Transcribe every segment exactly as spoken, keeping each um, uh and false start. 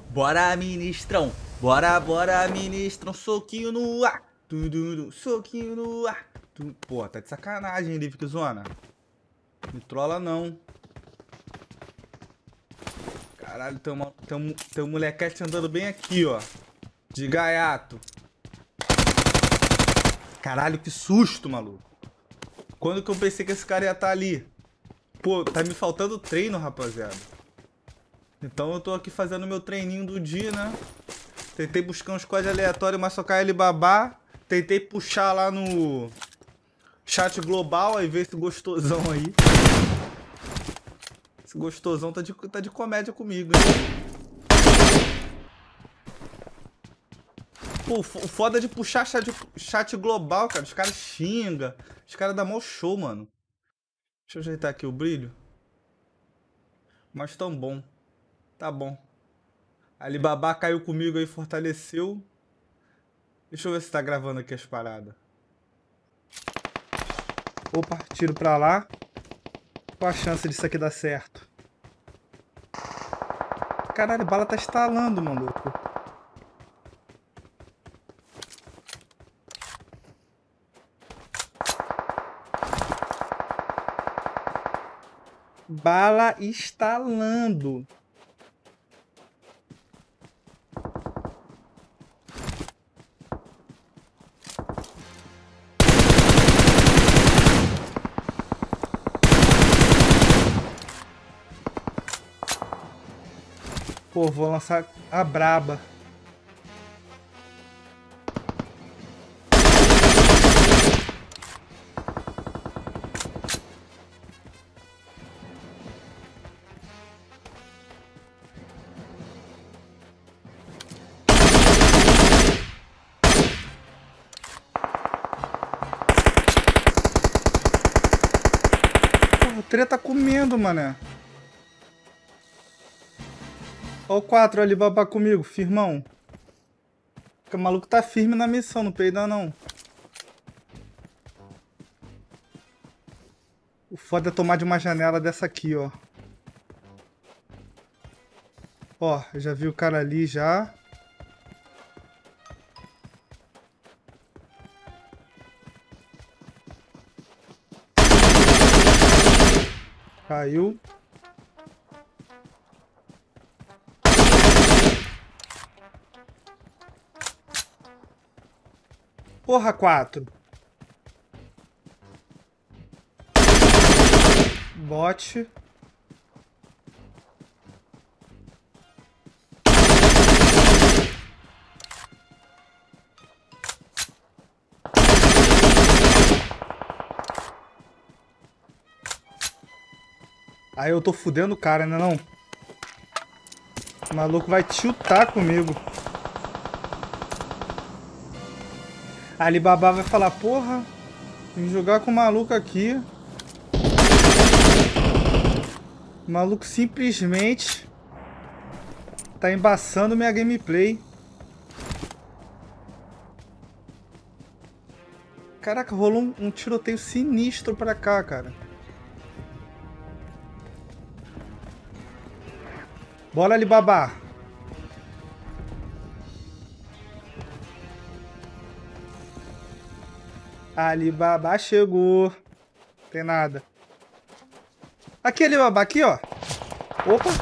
Bora, ministrão. Bora, bora, ministrão. Soquinho no ar. Tudo, soquinho no ar. Tu... Pô, tá de sacanagem, Livic Zona. Me trola não. Caralho, tem, uma, tem, um, tem um molequete andando bem aqui, ó. De gaiato. Caralho, que susto, maluco. Quando que eu pensei que esse cara ia estar ali? Pô, tá me faltando treino, rapaziada. Então eu tô aqui fazendo meu treininho do dia, né? Tentei buscar um squad aleatório, mas só cai Alibaba. Tentei puxar lá no chat global, aí ver esse gostosão aí. Esse gostosão tá de, tá de comédia comigo, né? Pô, o foda de puxar chat, chat global, cara. Os caras xingam. Os caras dão mó show, mano. Deixa eu ajeitar aqui o brilho. Mas tão bom. Tá bom. Alibaba caiu comigo aí, fortaleceu. Deixa eu ver se tá gravando aqui as paradas. Opa, tiro pra lá. Qual a chance disso aqui dar certo? Caralho, a bala tá estalando, maluco. Bala estalando. Pô, vou lançar a braba. Pô, o treta tá comendo, mané. Ó o quatro ali, babá comigo, firmão. O maluco tá firme na missão, não peida não. O foda é tomar de uma janela dessa aqui, ó. Ó, eu já vi o cara ali já. Caiu. Porra, quatro. Bot. Aí eu tô fudendo o cara, né não? O maluco vai tiltar comigo. A Alibaba vai falar, porra, vim jogar com o maluco aqui. O maluco simplesmente tá embaçando minha gameplay. Caraca, rolou um, um tiroteio sinistro pra cá, cara. Bora, Alibaba. Alibaba chegou. Tem nada. Aqui, Alibaba, aqui, ó. Opa.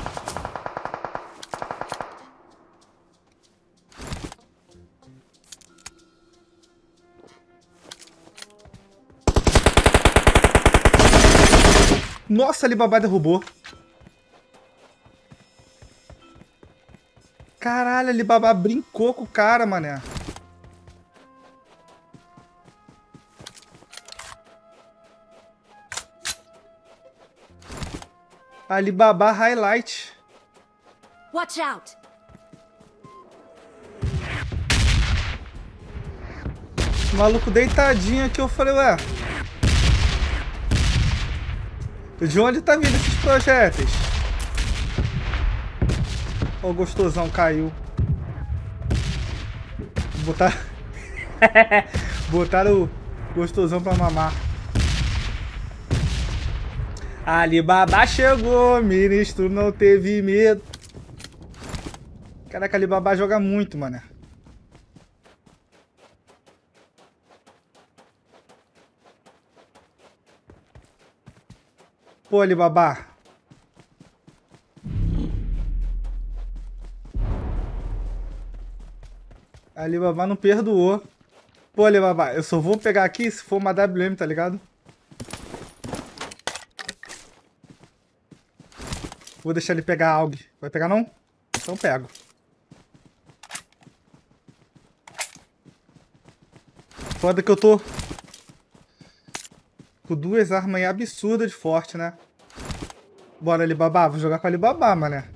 Nossa, Alibaba derrubou. Caralho, Alibaba brincou com o cara, mané. Alibaba highlight. Watch out. O maluco deitadinho aqui, eu falei, ué. De onde tá vindo esses projéteis? Ó, o gostosão caiu. Botar... Botaram o gostosão pra mamar. Alibaba chegou, ministro não teve medo. Caraca, Alibaba joga muito, mano. Pô, Alibaba. Alibaba não perdoou. Pô, Alibaba, eu só vou pegar aqui se for uma W M, tá ligado? Vou deixar ele pegar algo. Vai pegar não? Então pego. Foda que eu tô com duas armas aí absurdas de forte, né? Bora, Alibaba. Vou jogar com Alibaba, mané.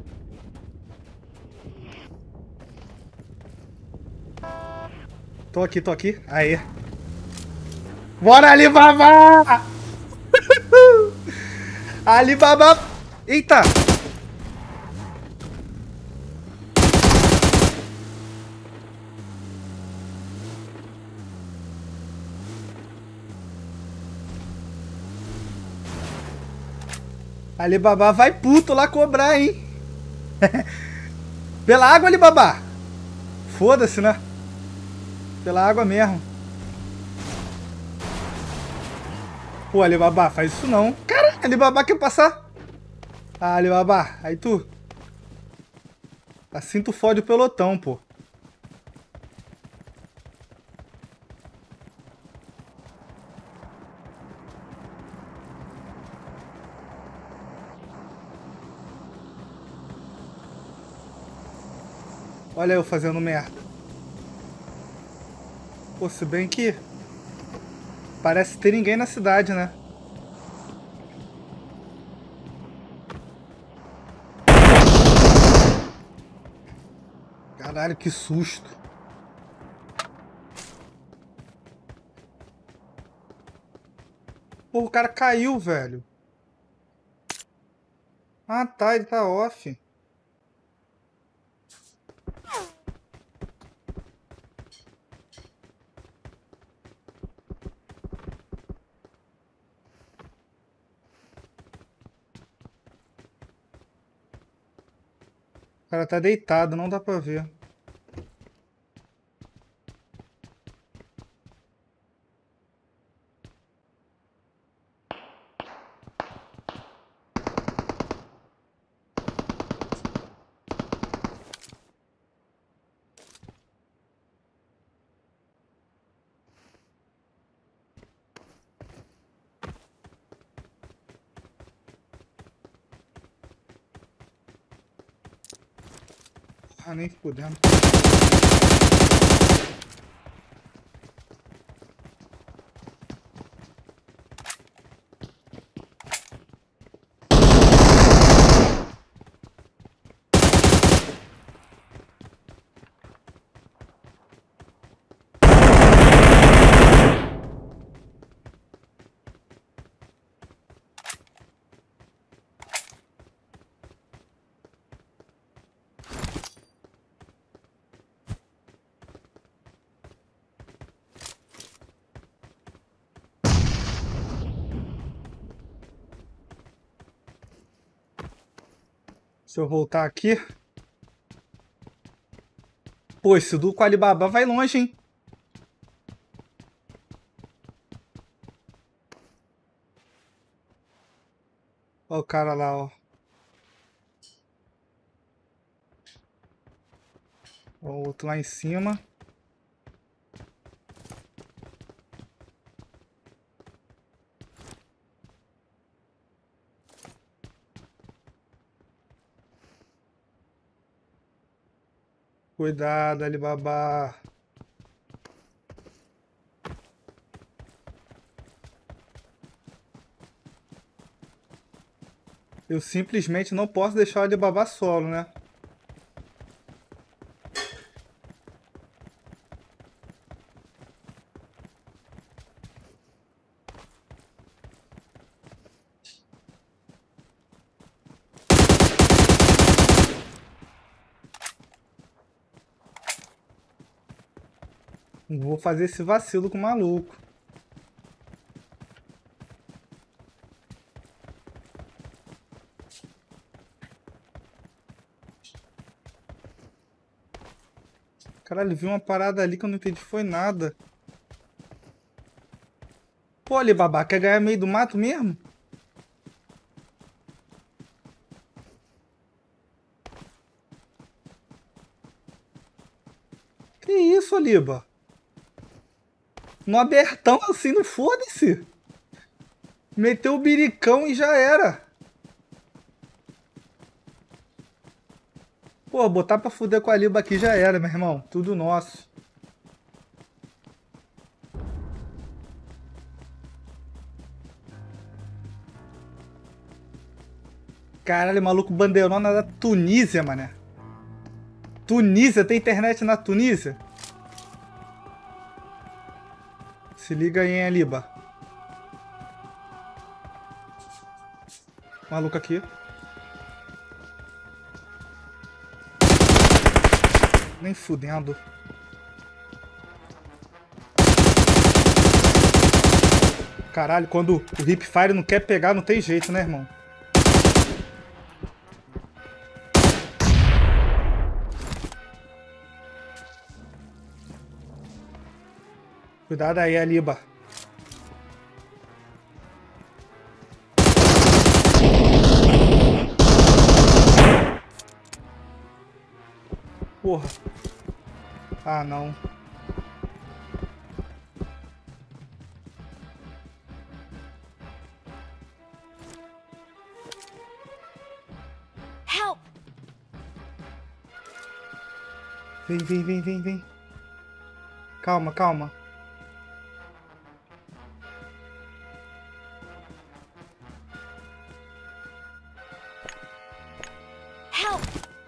Tô aqui, tô aqui. Aê. Bora, Alibaba! Alibaba! Eita! Alibaba vai puto lá cobrar, hein? Pela água, Alibaba! Foda-se, né? Pela água mesmo. Pô, Alibaba, faz isso não. Cara, Alibaba quer passar. Ah, Alibaba, aí tu. Assim tu fode o pelotão, pô. Olha eu fazendo merda. Pô, se bem que parece ter ninguém na cidade, né? Caralho, que susto. Pô, o cara caiu, velho. Ah, tá, ele tá off. O cara tá deitado, não dá pra ver. Ah, nem fudendo. Se eu voltar aqui... Pô, esse do com Alibaba vai longe, hein? Ó o cara lá, ó. Ó o outro lá em cima. Cuidado, Alibaba. Eu simplesmente não posso deixar o Alibaba solo, né? Não vou fazer esse vacilo com o maluco. Caralho, vi uma parada ali que eu não entendi, foi nada. Pô, Alibaba, quer ganhar meio do mato mesmo? Que isso, Aliba? No abertão assim, não foda-se. Meteu o biricão e já era. Pô, botar pra fuder com a Aliba aqui já era, meu irmão. Tudo nosso. Caralho, maluco bandeirona da Tunísia, mané. Tunísia? Tem internet na Tunísia? Se liga aí, hein, Aliba. Maluco aqui. Nem fudendo. Caralho, quando o hipfire não quer pegar, não tem jeito, né, irmão? Cuidado aí, Aliba. Porra. Ah, não. Help! Vem, vem, vem, vem, vem. Calma, calma. Help!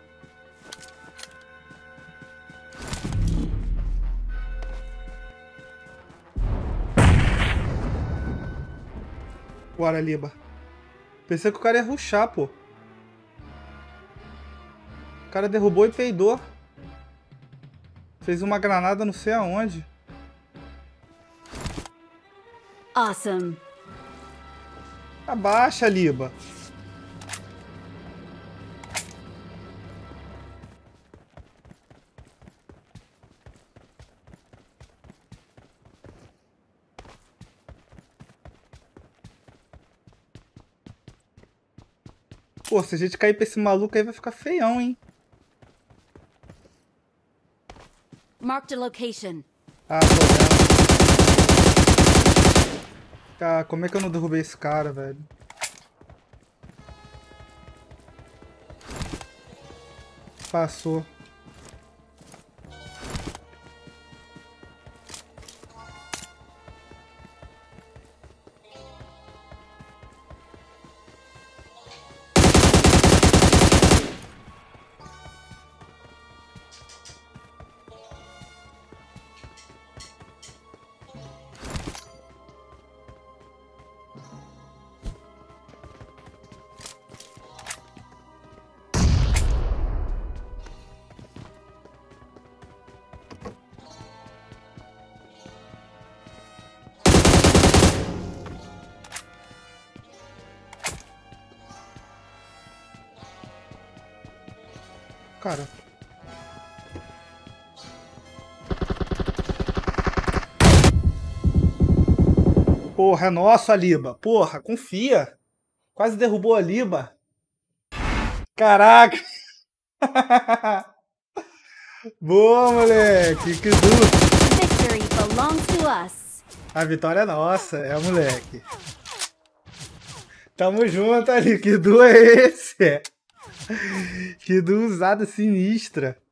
Bora, Aliba. Pensei que o cara ia rushar, pô. O cara derrubou e peidou. Fez uma granada não sei aonde. Awesome. Abaixa, Aliba. Pô, se a gente cair pra esse maluco aí vai ficar feião, hein? Marked a location. Ah, tô vendo. Cara, como é que eu não derrubei esse cara, velho? Passou. Cara. Porra, é nosso, Aliba. Porra, confia. Quase derrubou a Aliba. Caraca. Boa, moleque. Que duro. Victory belongs to us. A vitória é nossa, é, moleque. Tamo junto ali. Que duo é esse? Que duo usada sinistra.